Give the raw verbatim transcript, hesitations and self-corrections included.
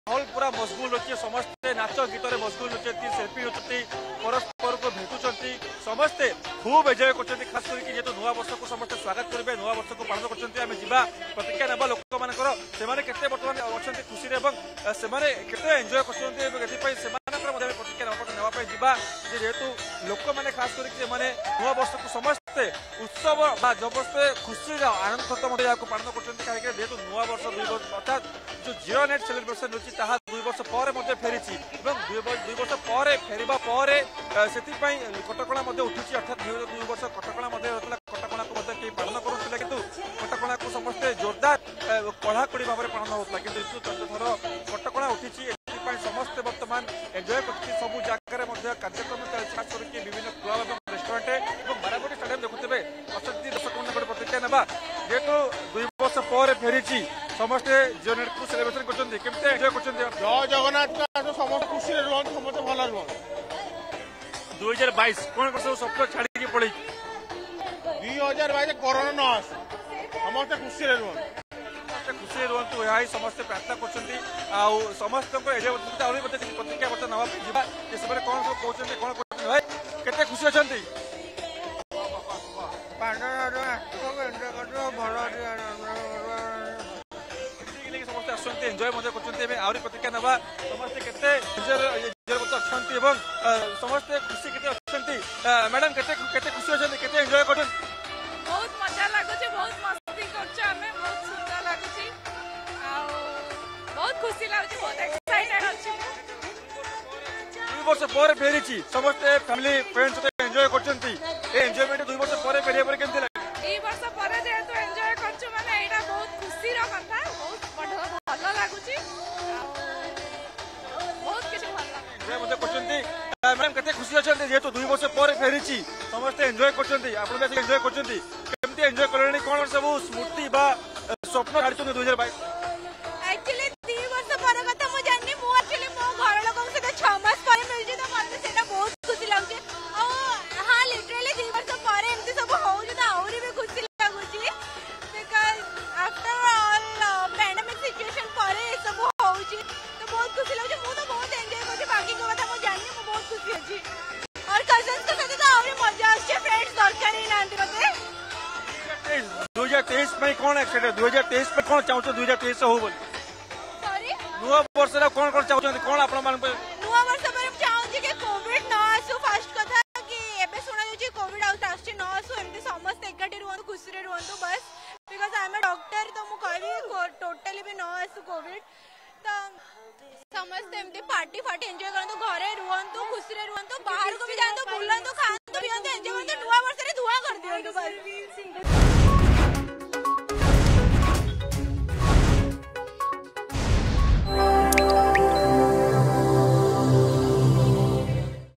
माहौल पूरा मशगुल अच्छे समस्ते नाच गीत मशगुल अच्छे सेल्फी नौकरी परस्पर को भेटुंट समस्ते खूब एंजॉय कर खास करके जेहेतु नुआ वर्ष को समस्त स्वागत करेंगे नुआ वर्ष को पालन कर प्रतिज्ञा ना लोक मान से बर्तमान अच्छा खुशी से एंजॉय कर प्रतिज्ञा नापी जेहेतु लोक मैंने खास करके नुआ वर्ष को समस्ते उत्सव जबरदस्ते खुशी आनंद सहित पालन कर जेहेतु नुआ वर्ष दुई वर्ष अर्थात जो जीरो नेट सेलिब्रेशन रही है दुई वर्ष पर फेरी दुई वर्ष पर फेरवा पर से कटका उठी अर्थात दुई वर्ष कटका कटका को पालन करूला कि कटका को समस्ते जोरदार कड़ाकड़ी भाव में पालन होता कि थर कटका उठी समस्ते बर्तमान एंजॉय कर सब जगह कार्यक्रम खास करके विभिन्न क्लब और रेस्टोरेंट और बाराबटी स्टेडियम देखुते अशक्ति दर्शक गोटे प्रतिज्ञा ना जेहेतु दुई वर्ष पर फेरी समस्ते जियो नेट को सेलिब्रेशन करते केमती एंजॉय कर जय जगन्नाथ समस्त खुशी रुहत समस्त भल रुहत दुई हजार बैश कौन कर सब स्वप्न छाड़ी पड़े दुई हजार बैश कोरोना न आस समस्त खुशी रुहत खुशी रुहतु यह समस्ते प्रार्थना कर समस्त प्रतिज्ञा बर्तन नापी कौन सब कहते कौन कहते केते खुशी अच्छा समस्ते आसुँच एंजॉय कर आहरी प्रतिज्ञा ना समस्ते केते अच्छा समस्ते खुशी के अच्छा मैडम केते केते खुशी अच्छा केते एंजॉय कर बहुत मजा लगुच बहुत मस्ती कर बहुत सुंदर लगुच बहुत खुशी लगुच बहुत एक्साइटेड अछि दुई वर्ष पर फेरी समस्ते फैमिली फ्रेंड्स सहित एंजॉय करछंती ए एंजॉयमेंट दुई वर्ष पर फेरिया पर केमति लागे दुई वर्ष पर जेहेतु एंजॉय करछु माने एटा बहुत खुशी रो कथा बहुत भलो लागुची बहुत किछ भलो एंजॉय मते करछंती मैडम केते खुशी अछंती जेहेतु दुई वर्ष पर फेरी समस्ते एंजॉय करछंती आपण भी एंजॉय करछंती केमति एंजॉय करलेनी कोन सब स्मृति बा स्वप्न काढछंती दुई हजार बाईस एक्चुअली दुई वर्ष पर कथा मु जाननी मु एक्चुअली मो घर लोगन से छह मास पर मिलजी तो मते सेटा बहुत खुशी लागुची आ हां लिटरली दुई वर्ष पर एमती सब होउजी तो औरी भी खुशी लागुची because after all pandemic situation पर ए सब होउजी तो बहुत खुशी लागुची मु तो बहुत एंजॉय करछी बाकी को कथा मु जाननी मु बहुत खुशी अछि और कजन्स के साथ तो औरी मजा आछे फ्रेंड्स दरकार ही नांती मते दुई हजार तेईस में कौन एक्साइटेड दुई हजार तेईस में कौन चाहते दुई हजार तेईस हो बोली सॉरी नुआ वर्ष कौन कौन चाहते कौन आप नुआ वर्ष पर चाहूँ कि कोविड न आसू फास्ट कथा कि एबे सुना जाउची कोविड आउट आछी न आसू एमती समस्त एकाठी रुहंतु खुशी रे रुहंतु बस because I am a doctor तो मु कहबी टोटली भी न आसू कोविड तो समस्त एमती पार्टी फाटी एंजॉय करंतु घरे रुहंतु खुशी रे रुहंतु बाहर को भी